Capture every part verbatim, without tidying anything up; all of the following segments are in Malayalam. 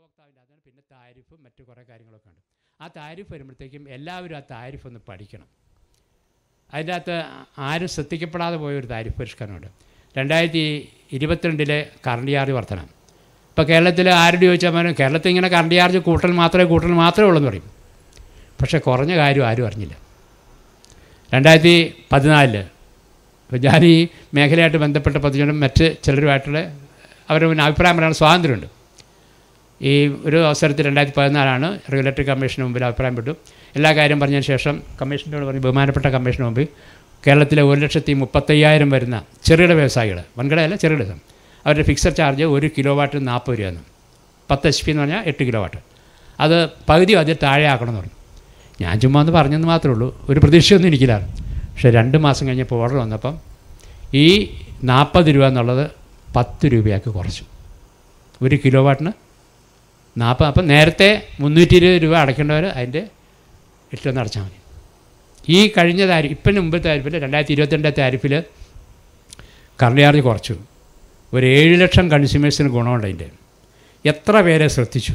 ഗുണഭോക്താവിൻ്റെ അതിന് പിന്നെ താരിഫും മറ്റു കുറേ കാര്യങ്ങളൊക്കെ ഉണ്ട്. ആ താരിഫ് വരുമ്പോഴത്തേക്കും എല്ലാവരും ആ താരിഫ് ഒന്ന് പഠിക്കണം. അതിൻ്റെ അകത്ത് ആരും ശ്രദ്ധിക്കപ്പെടാതെ പോയൊരു താരിഫ് പരിഷ്കരണമുണ്ട്. രണ്ടായിരത്തി ഇരുപത്തിരണ്ടിലെ കറണ്ട് ചാർജ് വർധന. ഇപ്പോൾ കേരളത്തിൽ ആരോട് ചോദിച്ചാൽ പോലും കേരളത്തിൽ ഇങ്ങനെ കറണ്ട് ചാർജ് കൂട്ടൽ മാത്രമേ കൂട്ടൽ മാത്രമേ ഉള്ളൂ എന്ന് പറയും. പക്ഷേ കുറഞ്ഞ കാര്യം ആരും അറിഞ്ഞില്ല. രണ്ടായിരത്തി പതിനാലില് ഇപ്പോൾ ഞാൻ ഈ മേഖലയായിട്ട് ബന്ധപ്പെട്ട പൊതുജനം മറ്റ് ചിലരുമായിട്ടുള്ള അവരുടെ പിന്നെ അഭിപ്രായം പറയാൻ സ്വാതന്ത്ര്യമുണ്ട്. ഈ ഒരു അവസരത്തിൽ രണ്ടായിരത്തി പതിനാലാണ് റെഗുലേറ്ററി കമ്മീഷന് മുമ്പിൽ അഭിപ്രായം പെട്ടു. എല്ലാ കാര്യം പറഞ്ഞതിന് ശേഷം കമ്മീഷനോട് പറഞ്ഞ് ബഹുമാനപ്പെട്ട കമ്മീഷന് മുമ്പിൽ കേരളത്തിലെ ഒരു ലക്ഷത്തി മുപ്പത്തയ്യായിരം വരുന്ന ചെറുകിട വ്യവസായികൾ, വൻകിടയല്ല ചെറുകിട, അവരുടെ ഫിക്സഡ് ചാർജ് ഒരു കിലോ വാട്ടിന് നാൽപ്പത് രൂപയാണ്. പത്ത് എച്ച് പി എന്ന് പറഞ്ഞാൽ എട്ട് കിലോ വാട്ട്. അത് പകുതി അതിൽ താഴെ ആക്കണമെന്ന് പറഞ്ഞു. ഞാൻ ചുമ്മാ ഒന്ന് പറഞ്ഞെന്ന് മാത്രമേ ഉള്ളൂ, ഒരു പ്രതീക്ഷയൊന്നും എനിക്കില്ലായിരുന്നു. പക്ഷേ രണ്ട് മാസം കഴിഞ്ഞപ്പോൾ ഓർഡർ വന്നപ്പം ഈ നാൽപ്പത് രൂപ എന്നുള്ളത് പത്ത് രൂപയാക്കി കുറച്ചു. ഒരു കിലോ വാട്ടിന് നാൽപ്പത്. അപ്പം നേരത്തെ മുന്നൂറ്റി ഇരുപത് രൂപ അടയ്ക്കേണ്ടവർ അതിൻ്റെ എട്ടൊന്ന് അടച്ചാൽ മതി. ഈ കഴിഞ്ഞ താരിഫ് ഇപ്പം മുമ്പത്തെ താരിഫിൽ രണ്ടായിരത്തി ഇരുപത്തിരണ്ട് താരിഫിൽ കറണ്ട് ചാർജ് കുറച്ചു. ഒരു ഏഴ് ലക്ഷം കൺസ്യൂമേഴ്സിന് ഗുണമുണ്ട്. അതിൻ്റെ എത്ര പേരെ ശ്രദ്ധിച്ചു?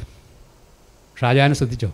ഷാജഹാൻ ശ്രദ്ധിച്ചോ?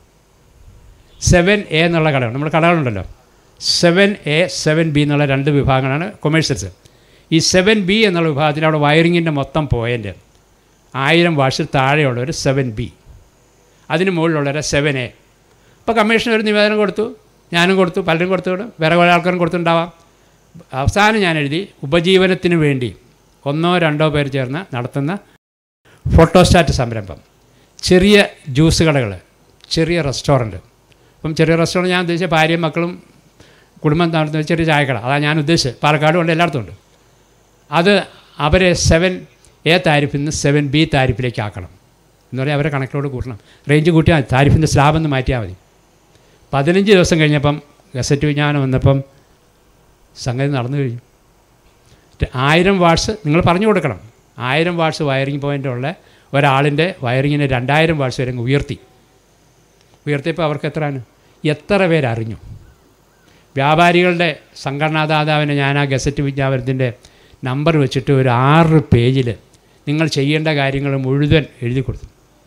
സെവൻ എ എന്നുള്ള കടകൾ, നമ്മുടെ കടകളുണ്ടല്ലോ, സെവൻ എ സെവൻ ബി എന്നുള്ള രണ്ട് വിഭാഗങ്ങളാണ് കൊമേഴ്സ്യൽസ്. ഈ സെവൻ ബി എന്നുള്ള വിഭാഗത്തിൽ അവിടെ വയറിങ്ങിൻ്റെ മൊത്തം പോയിൻ്റ് ആയിരം വാട്ട്സിൽ താഴെയുള്ളവർ സെവൻ ബി, അതിന് മുകളിലുള്ളവർ സെവൻ എ. അപ്പോൾ കമ്മീഷൻ ഒരു നിവേദനം കൊടുത്തു, ഞാനും കൊടുത്തു, പലരും കൊടുത്തു, വേറെ കുറേ ആൾക്കാരും കൊടുത്തിട്ടുണ്ടാവാം. അവസാനം ഞാൻ എഴുതി, ഉപജീവനത്തിന് വേണ്ടി ഒന്നോ രണ്ടോ പേർ ചേർന്ന് നടത്തുന്ന ഫോട്ടോസ്റ്റാറ്റ് സംരംഭം, ചെറിയ ജ്യൂസ് കടകൾ, ചെറിയ റെസ്റ്റോറൻറ്റ്. അപ്പം ചെറിയ റെസ്റ്റോറൻറ്റ് ഞാൻ ഉദ്ദേശിച്ച ഭാര്യയും മക്കളും കുടുംബം നടത്തുന്ന ചെറിയ ചായക്കട, അതാണ് ഞാൻ ഉദ്ദേശിച്ചത്. പാലക്കാടും ഉണ്ട്, എല്ലായിടത്തും ഉണ്ട്. അത് അവരെ സെവൻ എ താരിഫിൽ നിന്ന് സെവൻ ബി താരിഫിലേക്ക് ആക്കണം എന്ന് പറഞ്ഞാൽ അവരെ കണക്കിലോട് കൂട്ടണം. റേഞ്ച് കൂട്ടിയാൽ മതി, താരിഫിൻ്റെ സ്ലാബ് ഒന്ന് മാറ്റിയാൽ മതി. പതിനഞ്ച് ദിവസം കഴിഞ്ഞപ്പം ഗസറ്റ് വിജ്ഞാനം വന്നപ്പം സംഗതി നടന്നു കഴിഞ്ഞു. ആയിരം വാട്ട്സ് നിങ്ങൾ പറഞ്ഞു കൊടുക്കണം. ആയിരം വാട്ട്സ് വയറിംഗ് പോയിൻ്റുള്ള ഒരാളിൻ്റെ വയറിങ്ങിനെ രണ്ടായിരം വാട്ട്സ് വരെ ഉയർത്തി. ഉയർത്തിയപ്പോൾ അവർക്ക് എത്രയാണ്? എത്ര പേരറിഞ്ഞു? വ്യാപാരികളുടെ സംഘടനാദാതാവിനെ ഞാൻ ആ ഗസറ്റ് വിജ്ഞാപനത്തിൻ്റെ നമ്പർ വെച്ചിട്ട് ഒരു ആറ് പേജിൽ നിങ്ങൾ ചെയ്യേണ്ട കാര്യങ്ങൾ മുഴുവൻ എഴുതി കൊടുത്തു.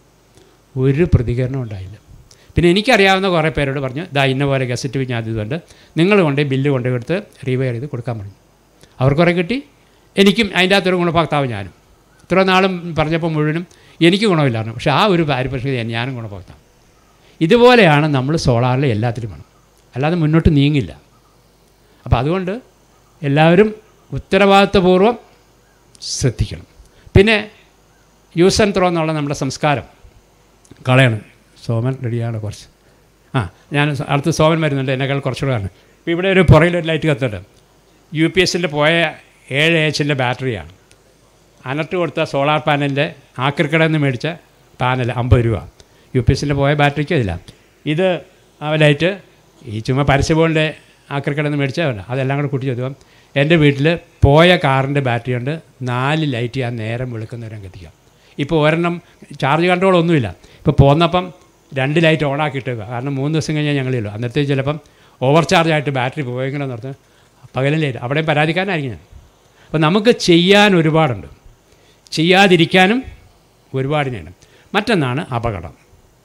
ഒരു പ്രതികരണം ഉണ്ടായില്ല. പിന്നെ എനിക്കറിയാവുന്ന കുറേ പേരോട് പറഞ്ഞു, ഇതാ ഇന്ന പോലെ ഗസറ്റ് വിജ്ഞാപനം ഇതുകൊണ്ട് നിങ്ങൾ കൊണ്ട് ബില്ല് കൊണ്ടു കൊടുത്ത് റീവയർ ചെയ്ത് കൊടുക്കാൻ പറഞ്ഞു. അവർ കുറേ കിട്ടി, എനിക്കും അതിൻ്റെ അകത്തൊരു ഗുണഭോക്താവ് ഞാനും. ഇത്ര നാളും പറഞ്ഞപ്പോൾ മുഴുവനും എനിക്ക് ഗുണമില്ലായിരുന്നു. പക്ഷേ ആ ഒരു പാരിപക്ഷിക ഞാനും ഗുണഭോക്താവ്. ഇതുപോലെയാണ് നമ്മൾ സോളാറിൽ എല്ലാത്തിലും വേണം, അല്ലാതെ മുന്നോട്ട് നീങ്ങില്ല. അപ്പോൾ അതുകൊണ്ട് എല്ലാവരും ഉത്തരവാദിത്വപൂർവ്വം ശ്രദ്ധിക്കണം. പിന്നെ യൂസ് ആൻഡ് ത്രോ എന്നുള്ള നമ്മുടെ സംസ്കാരം കളയണം. സോമൻ റെഡിയാണ് കുറച്ച്. ആ ഞാൻ അടുത്ത് സോമൻ വരുന്നുണ്ട്, എന്നെക്കാൾ കുറച്ചുകൂടെ ആണ്. ഇപ്പോൾ ഇവിടെ ഒരു പുറകിലൊരു ലൈറ്റ് കത്തുണ്ട്. യു പി എസിൻ്റെ പോയ ഏഴ് എച്ചിൻ്റെ ബാറ്ററിയാണ്. അനർട്ട് കൊടുത്ത സോളാർ പാനലിൻ്റെ ആക്രിക്കടയിൽ നിന്ന് മേടിച്ച പാനൽ അമ്പത് രൂപ. യു പി എസിൻ്റെ പോയ ബാറ്ററിക്ക് അതില്ല. ഇത് ആ ലൈറ്റ് ഈ ചുമ്മാ പരസ്യബോളിൻ്റെ ആക്രിക്കടയിൽ നിന്ന് മേടിച്ചതുണ്ട്. അതെല്ലാം കൂടെ കൂട്ടി ചോദിക്കാം. എൻ്റെ വീട്ടിൽ പോയ കാറിൻ്റെ ബാറ്ററി കൊണ്ട് നാല് ലൈറ്റ് ഞാൻ നേരം വെളുക്കുന്നവരെ എത്തിക്കാം. ഇപ്പോൾ ഒരെണ്ണം ചാർജ് കൺട്രോൾ ഒന്നുമില്ല. ഇപ്പോൾ പോന്നപ്പം രണ്ട് ലൈറ്റ് ഓണാക്കിയിട്ടേക്കുക. കാരണം മൂന്ന് ദിവസം കഴിഞ്ഞാൽ ഞങ്ങളില്ലോ. അന്നേരത്തേക്ക് ചിലപ്പം ഓവർ ചാർജായിട്ട് ബാറ്ററി പോയെങ്കിലും നടത്ത് പകലും ലൈറ്റ് അവിടെയും പരാതിക്കാരനായിരിക്കും ഞാൻ. അപ്പോൾ നമുക്ക് ചെയ്യാൻ ഒരുപാടുണ്ട്, ചെയ്യാതിരിക്കാനും ഒരുപാടിനാണ്. മറ്റൊന്നാണ് അപകടം.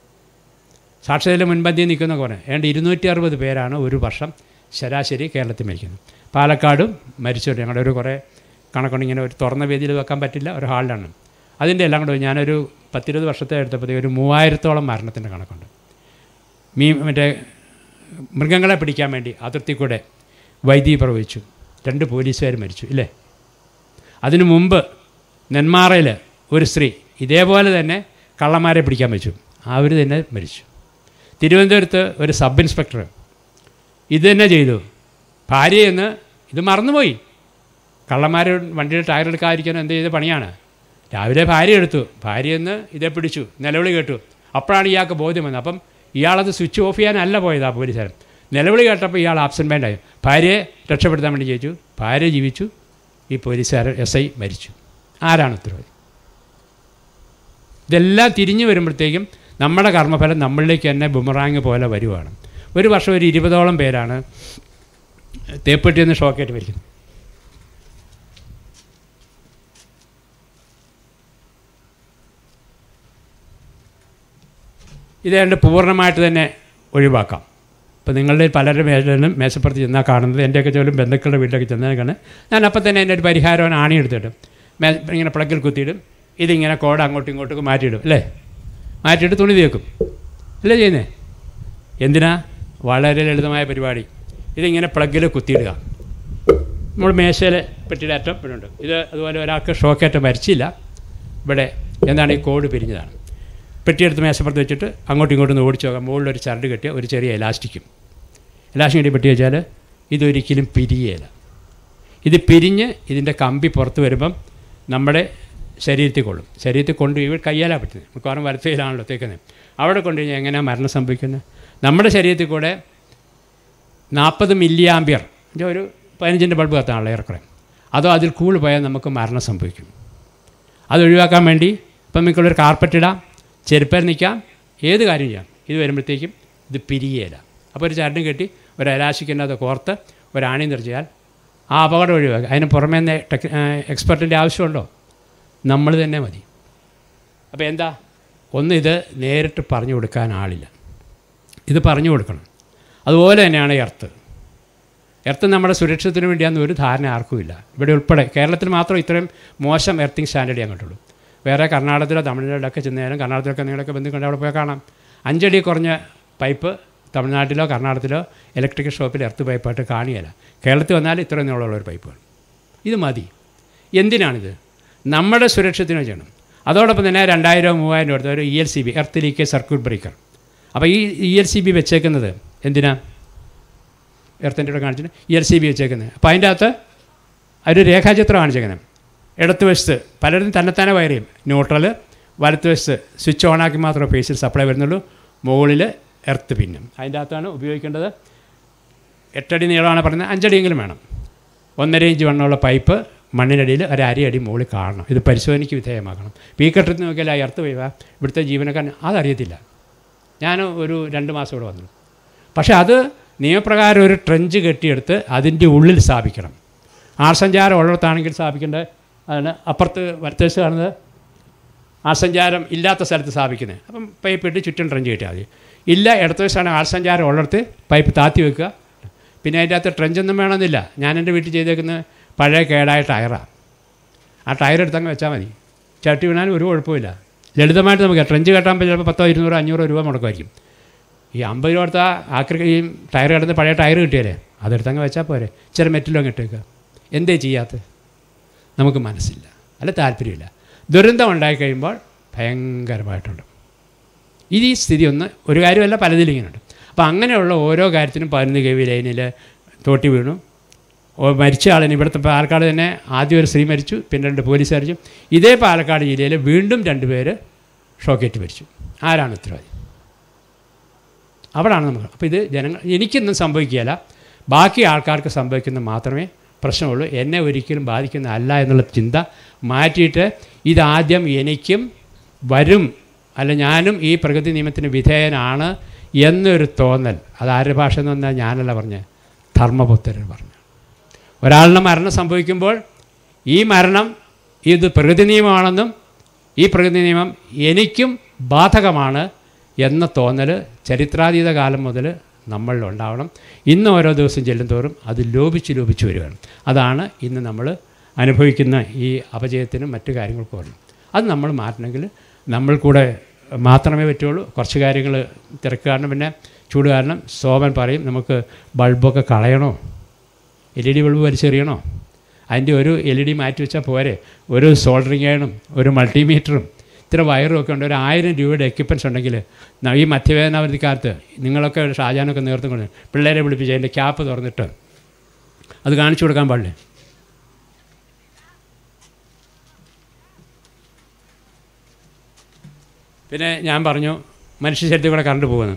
സാക്ഷരതയിലെ മുൻപന്തിയിൽ നിൽക്കുന്ന കുറേ ഏതാണ്ട് ഇരുന്നൂറ്റി അറുപത് പേരാണ് ഒരു വർഷം ശരാശരി കേരളത്തിൽ മരിക്കുന്നത്. പാലക്കാടും മരിച്ചിട്ട് ഞങ്ങളുടെ ഒരു കുറേ കണക്കൊണ്ട് ഇങ്ങനെ ഒരു തുറന്ന വേദിയിൽ വെക്കാൻ പറ്റില്ല, ഒരു ഹാളിലാണ്. അതിൻ്റെ എല്ലാം കൂടെ ഞാനൊരു പത്തിരുപത് വർഷത്തെ എടുത്തപ്പോഴത്തേക്ക് ഒരു മൂവായിരത്തോളം മരണത്തിൻ്റെ കണക്കുണ്ട്. മീ മറ്റേ മൃഗങ്ങളെ പിടിക്കാൻ വേണ്ടി അതിർത്തി കൂടെ വൈദ്യുതി പ്രവഹിച്ചു, രണ്ട് പോലീസുകാർ മരിച്ചു ഇല്ലേ. അതിനു മുമ്പ് നെന്മാറയിൽ ഒരു സ്ത്രീ ഇതേപോലെ തന്നെ കള്ളന്മാരെ പിടിക്കാൻ വെച്ചു, അവർ തന്നെ മരിച്ചു. തിരുവനന്തപുരത്ത് ഒരു സബ് ഇൻസ്പെക്ടർ ഇത് തന്നെ ചെയ്തു. ഭാര്യയെന്ന് ഇത് മറന്നുപോയി. കള്ളന്മാർ വണ്ടിയുടെ ടയർ എടുക്കാതിരിക്കാനും എന്ത് ചെയ്ത പണിയാണ്. രാവിലെ ഭാര്യ എടുത്തു, ഭാര്യയെന്ന് ഇതേ പിടിച്ചു, നിലവിളി കേട്ടു. അപ്പോഴാണ് ഇയാൾക്ക് ബോധ്യം വന്നത്. അപ്പം ഇയാളത് സ്വിച്ച് ഓഫ് ചെയ്യാനല്ല പോയത് ആ പോലീസുകാരൻ. നിലവിളി കേട്ടപ്പോൾ ഇയാൾ ആബ്സെൻ്റ് മൈൻഡായി. ഭാര്യയെ രക്ഷപ്പെടുത്താൻ വേണ്ടി ചോദിച്ചു, ഭാര്യ ജീവിച്ചു, ഈ പോലീസുകാരൻ എസ് ഐ മരിച്ചു. ആരാണ് ഉത്തരവാദി? ഇതെല്ലാം തിരിഞ്ഞു വരുമ്പോഴത്തേക്കും നമ്മുടെ കർമ്മഫലം നമ്മളിലേക്ക് തന്നെ ബുമറാങ് പോലെ വരുവാണ്. ഒരു വർഷം ഒരു ഇരുപതോളം പേരാണ് തേപ്പെട്ടിയിൽ നിന്ന് ഷോക്കേറ്റ് മരിക്കുന്നത്. ഇതേണ്ട് പൂർണ്ണമായിട്ട് തന്നെ ഒഴിവാക്കാം. ഇപ്പോൾ നിങ്ങളുടെ പലരുടെ മേലും മേശപ്പുറത്ത് ചെന്നാൽ കാണുന്നത് എൻ്റെയൊക്കെ ചോലും ബന്ധുക്കളുടെ വീട്ടിലൊക്കെ ചെന്നാൽ കാണുന്നത് ഞാൻ അപ്പം തന്നെ എൻ്റെ ഒരു പരിഹാരം ആണി എടുത്തിടും, മേ ഇങ്ങനെ പ്ലഗിൽ കുത്തിയിടും, ഇതിങ്ങനെ കോഡ് അങ്ങോട്ടും ഇങ്ങോട്ടും മാറ്റിയിടും അല്ലേ, മാറ്റിയിട്ട് തുണി തേക്കും അല്ലേ ചെയ്യുന്നേ. എന്തിനാ? വളരെ ലളിതമായ പരിപാടി. ഇതിങ്ങനെ പ്ലഗിൽ കുത്തിയിടുക. നമ്മൾ മേശയിൽ പെട്ടിയുടെ അറ്റം ഇവിടുണ്ട്. ഇത് അതുപോലെ ഒരാൾക്ക് ഷോക്കേറ്റം വരച്ചില്ല, ഇവിടെ എന്താണ് ഈ കോഡ് പിരിഞ്ഞതാണ്. പെട്ടിയെടുത്ത് മേശപ്പുറത്ത് വെച്ചിട്ട് അങ്ങോട്ടും ഇങ്ങോട്ടും ഓടിച്ചു നോക്കാം. മുകളിലൊരു ചരട് കെട്ടിയ ഒരു ചെറിയ എലാസ്റ്റിക്കും എലാസ്റ്റിക് കെട്ടി പെട്ടി വെച്ചാൽ ഇതൊരിക്കലും പിരിയേല. ഇത് പിരിഞ്ഞ് ഇതിൻ്റെ കമ്പി പുറത്ത് വരുമ്പം നമ്മുടെ ശരീരത്തിൽ കൊള്ളും. ശരീരത്തിൽ കൊണ്ട് ഇവിടെ കയ്യാലാ പറ്റുന്നത്, മിക്കവാറും വലത്തയിലാണല്ലോ തേക്കുന്നത്. അവിടെ കൊണ്ടു കഴിഞ്ഞാൽ എങ്ങനെയാണ് മരണം സംഭവിക്കുന്നത്? നമ്മുടെ ശരീരത്തിൽ കൂടെ നാൽപ്പത് മില്ലി ആംബിയർ ഒരു പതിനഞ്ചിൻ്റെ ബൾബ് കത്താണല്ലോ ഏറെക്കുറെ, അതോ അതിൽ കൂടുതൽ പോയാൽ നമുക്ക് മരണം സംഭവിക്കും. അത് ഒഴിവാക്കാൻ വേണ്ടി ഇപ്പം മിക്കുള്ളൊരു കാർപ്പറ്റ് ഇടാം, ചെരുപ്പേൽ നിൽക്കാം, ഏത് കാര്യം ചെയ്യാം. ഇത് വരുമ്പോഴത്തേക്കും ഇത് പിരിയേല. അപ്പോൾ ഒരു ചരടും കെട്ടി ഒരു എലാസ്റ്റിക്കിൻ്റെ കോർത്ത് ഒരാണി നിർത്തിയാൽ ആ അപകടം ഒഴിവാക്കുക. അതിന് പുറമേ ടെക് എക്സ്പെർട്ടിൻ്റെ ആവശ്യമുണ്ടോ? നമ്മൾ തന്നെ മതി. അപ്പോൾ എന്താ, ഒന്ന് ഇത് നേരിട്ട് പറഞ്ഞു കൊടുക്കാൻ ആളില്ല, ഇത് പറഞ്ഞു കൊടുക്കണം. അതുപോലെ തന്നെയാണ് എർത്ത്. എർത്ത് നമ്മുടെ സുരക്ഷിതത്തിന് വേണ്ടിയാണെന്ന് ഒരു ധാരണ ആർക്കുമില്ല. ഇവിടെ ഉൾപ്പെടെ കേരളത്തിൽ മാത്രം ഇത്രയും മോശം എർത്തിങ് സ്റ്റാൻഡേർഡ് ഞാൻ കണ്ടുള്ളൂ. വേറെ കർണാടകത്തിലോ തമിഴ്നാട്ടിലൊക്കെ ചെന്നാലും, കർണാടകത്തിലൊക്കെ നിങ്ങളൊക്കെ ബന്ധുക്കളുടെ അവിടെ പോയാൽ കാണാം, അഞ്ചടി കുറഞ്ഞ പൈപ്പ് തമിഴ്നാട്ടിലോ കർണാടകത്തിലോ ഇലക്ട്രിക്കൽ ഷോപ്പിൽ എർത്ത് പൈപ്പായിട്ട് കാണിയല്ല. കേരളത്തിൽ വന്നാൽ ഇത്രയും നീളമുള്ളൊരു പൈപ്പാണ്. ഇത് മതി. എന്തിനാണിത്? നമ്മുടെ സുരക്ഷത്തിന് ചെയ്യണം. അതോടൊപ്പം തന്നെ രണ്ടായിരം മൂവായിരം രൂപ ഒരു E L C B earth leakage circuit breaker. അപ്പോൾ ഈ ഇ എൽ സി ബി വെച്ചേക്കുന്നത് എന്തിനാ? എർത്തിൻ്റെ കൂടെ കാണിച്ചിട്ട് ഇ എൽ സി ബി വെച്ചേക്കുന്നത്. അപ്പോൾ അതിൻ്റെ അകത്ത് ഒരു രേഖാചിത്രം കാണിച്ചേക്കുന്നത്. ഇടത്ത് വശത്ത് പലരും തന്നെത്താനെ വയർ ചെയ്യും. ന്യൂട്രൽ, വലത്ത് വശത്ത് സ്വിച്ച് ഓണാക്കി മാത്രമേ ഫേസിൽ സപ്ലൈ വരുന്നുള്ളൂ, മുകളിൽ എർത്ത് പിന്നും. അതിൻ്റെ അകത്താണ് ഉപയോഗിക്കേണ്ടത്. എട്ടടി നീളമാണ് പറയുന്നത്, അഞ്ചടിയെങ്കിലും വേണം. ഒന്നര ഇഞ്ച് വണ്ണമുള്ള പൈപ്പ് മണ്ണിനടിയിൽ ഒരു അരയടി മുകളിൽ കാണണം. ഇത് പരിശോധനയ്ക്ക് വിധേയമാക്കണം. പീ കെട്ടിട്ട് നോക്കിയാൽ ആ എർത്ത് പൈപ്പ ഇവിടുത്തെ ജീവനക്കാരൻ അതറിയത്തില്ല. ഞാൻ ഒരു രണ്ട് മാസം ഇവിടെ വന്നു. പക്ഷേ അത് നിയമപ്രകാരം ഒരു ട്രെഞ്ച് കെട്ടിയെടുത്ത് അതിൻ്റെ ഉള്ളിൽ സ്ഥാപിക്കണം. ആർസഞ്ചാരം ഉള്ളിടത്താണെങ്കിൽ സ്ഥാപിക്കേണ്ടത് അതാണ്. അപ്പുറത്ത് വലത്തേഴ്സ് കാണുന്നത് ആർസഞ്ചാരം ഇല്ലാത്ത സ്ഥലത്ത് സ്ഥാപിക്കുന്നത്. അപ്പം പൈപ്പ് ഇട്ട് ചുറ്റും ട്രെഞ്ച് കെട്ടിയാൽ മതി. ഇല്ല, ഇടത്ത് വശമാണ് ആർസഞ്ചാരം ഉള്ളിടത്ത് പൈപ്പ് താത്തി വെക്കുക. പിന്നെ അതിൻ്റെ അകത്ത് ട്രെഞ്ചൊന്നും വേണമെന്നില്ല. ഞാൻ എൻ്റെ വീട്ടിൽ ചെയ്തേക്കുന്ന പഴയ കേടായ ടയറാണ്. ആ ടയർ എടുത്തങ്ങ് വെച്ചാൽ മതി. ചട്ടി വീണാലും ഒരു കുഴപ്പമില്ല. ലളിതമായിട്ട് നമുക്ക് ട്രെഞ്ച് കെട്ടാൻ ചിലപ്പോൾ പത്തോ ഇരുന്നൂറോ അഞ്ഞൂറോ രൂപ മുടക്കുമായിരിക്കും. ഈ അമ്പത് രൂപ കൊടുത്താൽ ആക്രി ഈ ടയർ കിടന്ന് പഴയ ടയർ കിട്ടിയാലേ അതെടുത്തങ്ങ് വെച്ചാൽ പോരെ. ചില മെറ്റിലും അങ്ങ് ഇട്ടേക്കുക. എന്തേ ചെയ്യാത്തത്? നമുക്ക് മനസ്സില്ല, അല്ല താല്പര്യമില്ല. ദുരന്തം ഉണ്ടായിക്കഴിയുമ്പോൾ ഭയങ്കരമായിട്ടുണ്ട്. ഇത് ഈ സ്ഥിതി ഒന്ന് ഒരു കാര്യമല്ല, പലതിലും ഇങ്ങനെയുണ്ട്. അപ്പോൾ അങ്ങനെയുള്ള ഓരോ കാര്യത്തിനും പതിനൊന്ന് കെ വി ലൈനിൽ തോട്ടി വീണു, മരിച്ച ആളിന് ഇവിടുത്തെ പാലക്കാട് തന്നെ ആദ്യം ഒരു സ്ത്രീ മരിച്ചു, പിന്നെ രണ്ട് പോലീസ് മരിച്ചു. ഇതേ പാലക്കാട് ജില്ലയിൽ വീണ്ടും രണ്ട് പേര് ഷോക്കേറ്റ് മരിച്ചു. ആരാണ് ഉത്തരവാദി? അവിടെയാണ് നമുക്ക്. അപ്പോൾ ഇത് ജനങ്ങൾ എനിക്കൊന്നും സംഭവിക്കുകയില്ല, ബാക്കി ആൾക്കാർക്ക് സംഭവിക്കുന്നത് മാത്രമേ പ്രശ്നമുള്ളൂ. എന്നെ ഒരിക്കലും ബാധിക്കുന്ന അല്ല എന്നുള്ള ചിന്ത മാറ്റിയിട്ട് ഇതാദ്യം എനിക്കും വരും, അല്ല ഞാനും ഈ പ്രകൃതി നിയമത്തിന് വിധേയനാണ് എന്നൊരു തോന്നൽ. അത് ആരുടെ ഭാഷ എന്ന് പറഞ്ഞാൽ ഞാനല്ല പറഞ്ഞത്, ധർമ്മപുത്രർ പറഞ്ഞു. ഒരാളിന് മരണം സംഭവിക്കുമ്പോൾ ഈ മരണം ഇത് പ്രകൃതി നിയമമാണെന്നും ഈ പ്രകൃതി നിയമം എനിക്കും ബാധകമാണ് എന്ന തോന്നൽ ചരിത്രാതീത കാലം മുതൽ നമ്മളിലുണ്ടാവണം. ഇന്ന് ഓരോ ദിവസം ചെല്ലുന്തോറും അത് ലോപിച്ച് ലോപിച്ച് വരികയാണ്. അതാണ് ഇന്ന് നമ്മൾ അനുഭവിക്കുന്ന ഈ അപജയത്തിനും മറ്റു കാര്യങ്ങൾക്കും വരണം. അത് നമ്മൾ മാറ്റണമെങ്കിൽ നമ്മൾ കൂടെ മാത്രമേ പറ്റുള്ളൂ. കുറച്ച് കാര്യങ്ങൾ തിരക്ക് കാരണം പിന്നെ ചൂട് കാരണം സോമൻ പറയും നമുക്ക് ബൾബൊക്കെ കളയണോ, എൽ ഇ ഡി ബൾബ് വലിച്ചെറിയണോ, അതിൻ്റെ ഒരു എൽ ഇ ഡി മാറ്റി വെച്ചാൽ പോരെ, ഒരു സോൾഡറിങ് അയണും ഒരു മൾട്ടിമീറ്ററും ഇത്ര വയറും ഒക്കെ ഉണ്ട്, ഒരു ആയിരം രൂപയുടെ എക്യുപ്മെൻറ്റ്സ് ഉണ്ടെങ്കിൽ ഈ മധ്യവേദനാവധിക്കാലത്ത് നിങ്ങളൊക്കെ ഷാജാനൊക്കെ നേതൃത്വം കൊണ്ട് പിള്ളേരെ വിളിപ്പിച്ച് അതിൻ്റെ ക്യാപ്പ് തുറന്നിട്ട് അത് കാണിച്ചു കൊടുക്കാൻ പാടില്ലേ? പിന്നെ ഞാൻ പറഞ്ഞു മനുഷ്യ ശരീരത്തിൽ കൂടെ കറണ്ട് പോകുന്നു.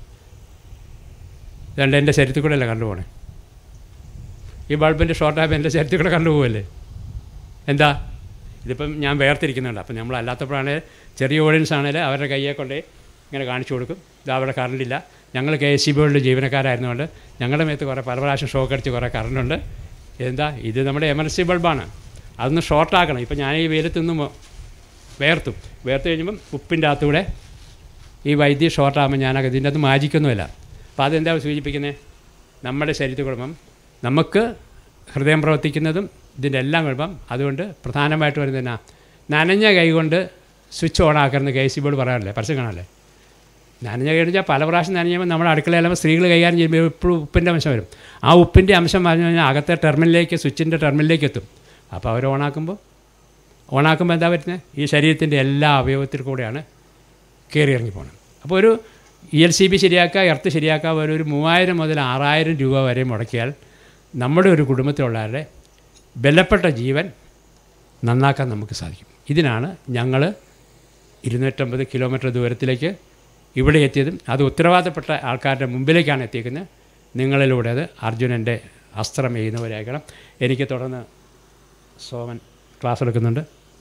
രണ്ട് എൻ്റെ ശരീരത്തിൽ കൂടെ അല്ലേ കറണ്ട് പോകണേ? ഈ ബൾബിൻ്റെ ഷോർട്ടായപ്പോൾ എൻ്റെ ശരീരത്തിൽ കൂടെ കറണ്ട് പോകുമല്ലേ? എന്താ ഇതിപ്പം ഞാൻ വേർതിരിക്കുന്നുണ്ട്. അപ്പം നമ്മൾ അല്ലാത്തപ്പോഴാണെങ്കിൽ ചെറിയ ഓഡിയൻസ് ആണെങ്കിൽ അവരുടെ കയ്യെ കൊണ്ട് ഇങ്ങനെ കാണിച്ചു കൊടുക്കും, ഇത് അവിടെ കറണ്ടില്ല. ഞങ്ങൾ കെ എസ് സി ബിയുടെ ജീവനക്കാരായിരുന്നുകൊണ്ട് ഞങ്ങളുടെ മേത്ത് കുറേ പല പ്രാവശ്യം ഷോക്ക് അടിച്ച് കുറേ കറണ്ടുണ്ട്. എന്താ ഇത് നമ്മുടെ എമർജൻസി ബൾബാണ്, അതൊന്ന് ഷോർട്ടാക്കണം. ഇപ്പം ഞാൻ ഈ വെയിലത്ത് നിന്ന് വേർത്തു വേർത്ത് കഴിയുമ്പം ഉപ്പിൻ്റെ അകത്തൂടെ ഈ വൈദ്യുതി ഷോർട്ടാകുമ്പോൾ ഞാനൊക്കെ ഇതിൻ്റെ അത് മാജിക്കൊന്നുമില്ല. അപ്പോൾ അതെന്താ സൂചിപ്പിക്കുന്നത്? നമ്മുടെ ശരീരത്തിൽ കുഴപ്പം, നമുക്ക് ഹൃദയം പ്രവർത്തിക്കുന്നതും ഇതിൻ്റെ എല്ലാം കുഴപ്പം. അതുകൊണ്ട് പ്രധാനമായിട്ട് വരുന്നത് എന്നാ, നനഞ്ഞ കൈ കൊണ്ട് സ്വിച്ച് ഓൺ ആക്കരുന്ന് കെ സി ബോർഡ് പറയാറില്ലേ, പരസ്യം കാണാറില്ലേ? നനഞ്ഞ കൈ വെച്ചാൽ പല പ്രാവശ്യം നനഞ്ഞുമ്പോൾ നമ്മുടെ അടുക്കളയിലാകുമ്പോൾ സ്ത്രീകൾ കൈകാര്യം ചെയ്യുമ്പോൾ എപ്പോഴും ഉപ്പിൻ്റെ അംശം വരും. ആ ഉപ്പിൻ്റെ അംശം പറഞ്ഞു കഴിഞ്ഞാൽ അകത്തെ ടെർമിനലിലേക്ക്, സ്വിച്ചിൻ്റെ ടെർമിനലിലേക്ക് എത്തും. അപ്പോൾ അവർ ഓണാക്കുമ്പോൾ ഓണാക്കുമ്പോൾ എന്താ പറ്റുന്നത്? ഈ ശരീരത്തിൻ്റെ എല്ലാ അവയവത്തിൽ കൂടെയാണ് കയറി ഇറങ്ങി പോകണം. അപ്പോൾ ഒരു ഇ എൽ സി ബി ശരിയാക്കുക, എർത്ത് ശരിയാക്കുക, ഒരു ഒരു മൂവായിരം മുതൽ ആറായിരം രൂപ വരെ മുടക്കിയാൽ നമ്മുടെ ഒരു കുടുംബത്തിലുള്ളവരുടെ ബലപ്പെട്ട ജീവൻ നന്നാക്കാൻ നമുക്ക് സാധിക്കും. ഇതിനാണ് ഞങ്ങൾ ഇരുന്നൂറ്റമ്പത് കിലോമീറ്റർ ദൂരത്തിലേക്ക് ഇവിടെ എത്തിയതും അത് ഉത്തരവാദപ്പെട്ട ആൾക്കാരുടെ മുമ്പിലേക്കാണ് എത്തിക്കുന്നത്. നിങ്ങളിലൂടെ അത് അർജുനൻ്റെ അസ്ത്രം ചെയ്യുന്നവരായിരിക്കണം. എനിക്ക് തുടർന്ന് സോമൻ ക്ലാസ് എടുക്കുന്നുണ്ട്.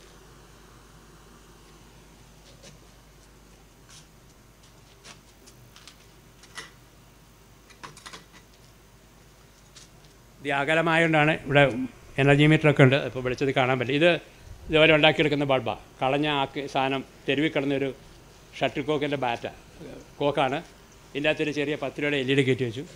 ഇത് അകലമായതുകൊണ്ടാണ് ഇവിടെ എനർജി മീറ്ററൊക്കെ ഉണ്ട്. ഇപ്പോൾ വിളിച്ചത് കാണാൻ പറ്റില്ല. ഇത് ഇതുപോലെ ഉണ്ടാക്കിയെടുക്കുന്ന ബൾബാണ്. കളഞ്ഞ ആക്കി സാധനം തെരുവിൽ കിടന്നൊരു ഷട്ടിൽ കോക്കിൻ്റെ ബാറ്റ കോക്കാണ്. ഇതിൻ്റെ അകത്തൊരു ചെറിയ പത്ത് രൂപയുടെ എൽ ഇ ഡി കയറ്റി വെച്ചു.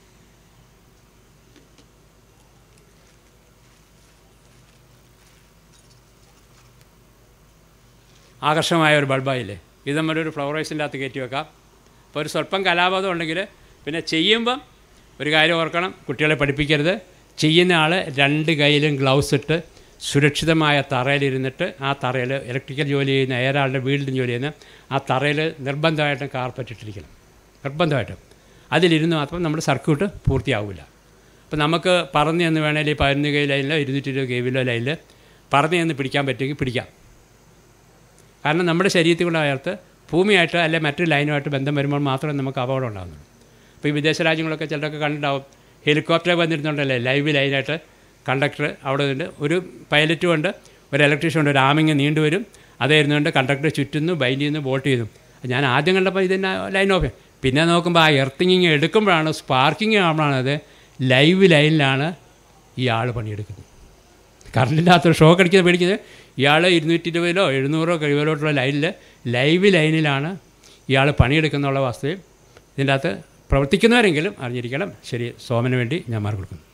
ആകർഷകമായ ഒരു ബൾബായില്ലേ. ഇത് നമ്മളൊരു ഫ്ലവറൈസിൻ്റെ അകത്ത് കയറ്റി വെക്കാം. അപ്പോൾ ഒരു സ്വല്പം കലാബോധം ഉണ്ടെങ്കിൽ പിന്നെ ചെയ്യുമ്പം ഒരു കാര്യം ഓർക്കണം, കുട്ടികളെ പഠിപ്പിക്കരുത്. ചെയ്യുന്ന ആൾ രണ്ട് കയ്യിലും ഗ്ലൗസ് ഇട്ട് സുരക്ഷിതമായ തറയിലിരുന്നിട്ട് ആ തറയിൽ ഇലക്ട്രിക്കൽ ജോലി ചെയ്യുന്ന ഏതൊരാളുടെ വീട്ടിലും ജോലി ചെയ്യുന്ന ആ തറയിൽ നിർബന്ധമായിട്ടും കാർപ്പറ്റ് ഇട്ടിരിക്കണം, നിർബന്ധമായിട്ടും. അതിലിരുന്ന് മാത്രം നമ്മുടെ സർക്യൂട്ട് പൂർത്തിയാവില്ല. അപ്പോൾ നമുക്ക് പറന്ന് എന്ന് വേണമെങ്കിൽ ഈ പതിനൊന്ന് കെ ലൈനിലോ ഇരുന്നൂറ്റി ഇരുപത് കെ വിയിലോ ലൈനിൽ പറന്ന് എന്ന് പിടിക്കാൻ പറ്റുമെങ്കിൽ പിടിക്കാം. കാരണം നമ്മുടെ ശരീരത്തിൽ കൂടെ അയർത്ത് ഭൂമിയായിട്ട് അല്ലെങ്കിൽ മറ്റൊരു ലൈനുമായിട്ട് ബന്ധം വരുമ്പോൾ മാത്രമേ നമുക്ക് അപകടം ഉണ്ടാകുന്നുള്ളൂ. ഇപ്പോൾ ഈ വിദേശ രാജ്യങ്ങളൊക്കെ ചിലരൊക്കെ കണ്ടിട്ടുണ്ടാവും, ഹെലികോപ്റ്റർ വന്നിരുന്നുണ്ടല്ലേ ലൈവ് ലൈനായിട്ട് കണ്ടക്ടർ അവിടെ ഉണ്ട്, ഒരു പൈലറ്റും ഉണ്ട്, ഒരു ഇലക്ട്രീഷ്യൻ ഉണ്ട്, ഒരു ആമിങ് നീണ്ടു വരും, അതായിരുന്നുകൊണ്ട് കണ്ടക്ടർ ചുറ്റുന്നു, ബൈൻഡ് ചെയ്യുന്നു, ബോൾട്ട് ചെയ്യുന്നു. ഞാൻ ആദ്യം കണ്ടപ്പോൾ ഇതിൻ്റെ ലൈൻ ഓഫ്, പിന്നെ നോക്കുമ്പോൾ ആ എർത്തിങ്ങിങ് എടുക്കുമ്പോഴാണ്, സ്പാർക്കിങ് ആകുമ്പോഴാണ് അത് ലൈവ് ലൈനിലാണ് ഈ ആൾ പണിയെടുക്കുന്നത്. കറണ്ടില്ലാത്തൊരു ഷോക്ക് അടിക്കുന്നത് പേടിക്കുന്നത് ഇയാൾ ഇരുന്നൂറ്റി ഇരുപതിലോ എഴുന്നൂറോ കഴിവിലോട്ടുള്ള ലൈനിൽ ലൈവ് ലൈനിലാണ് ഇയാൾ പണിയെടുക്കുന്നുള്ള വസ്തുതയും ഇതിൻ്റെ അകത്ത് പ്രവർത്തിക്കുന്നവരെങ്കിലും അറിഞ്ഞിരിക്കണം. ശരി, സോമന് വേണ്ടി ഞാൻ മാർക്ക് കൊടുക്കുന്നു.